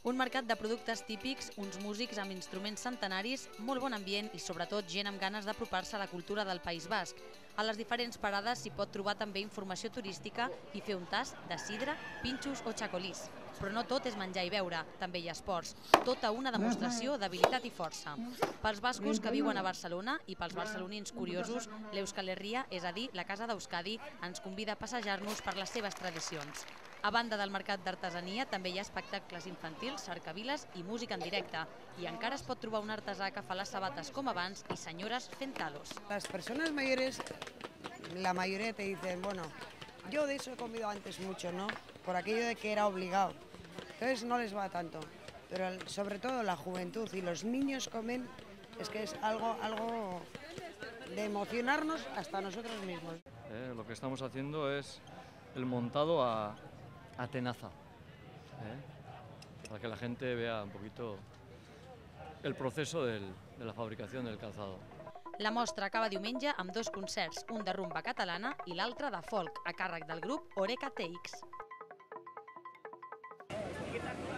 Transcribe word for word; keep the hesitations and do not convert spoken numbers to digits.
Un mercat de productes típics, uns músics amb instruments centenaris, molt bon ambient i sobretot gent amb ganes d'apropar-se a la cultura del País Basc. A les diferents parades s'hi pot trobar també informació turística i fer un tast de sidra, pinxos o xacolís. Però no tot és menjar i beure, també hi ha esports. Tota una demostració d'habilitat i força. Pels bascos que viuen a Barcelona i pels barcelonins curiosos, l'Euskal Herria, és a dir, la Casa d'Euskadi, ens convida a passejar-nos per les seves tradicions. A banda del mercat d'artesania, també hi ha espectacles infantils, cercaviles i música en directe. I encara es pot trobar un artesà que fa les sabates com abans i senyores fent talos. Las personas mayores, la mayoría te dicen, bueno, yo de eso he comido antes mucho, ¿no? Por aquello de que era obligado. Entonces no les va tanto. Pero sobre todo la juventud y los niños comen, es que es algo, algo de emocionarnos hasta nosotros mismos. Eh, lo que estamos haciendo es el montado a, a tenaza, eh, para que la gente vea un poquito el proceso del, de la fabricación del calzado. La mostra acaba diumenge amb dos concerts, un de rumba catalana i l'altre de folk, a càrrec del grup Oreca T X.